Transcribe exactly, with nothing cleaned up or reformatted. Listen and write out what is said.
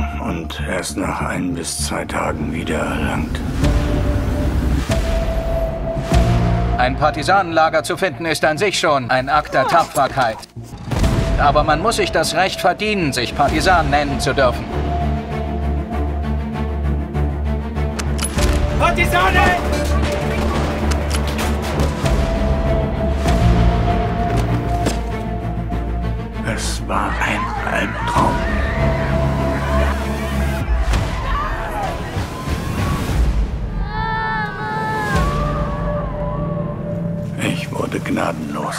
und erst nach ein bis zwei Tagen wiedererlangt. Ein Partisanenlager zu finden ist an sich schon ein Akt der Tapferkeit. Aber man muss sich das Recht verdienen, sich Partisan nennen zu dürfen. Partisane! Es war ein Albtraum. Ich wurde gnadenlos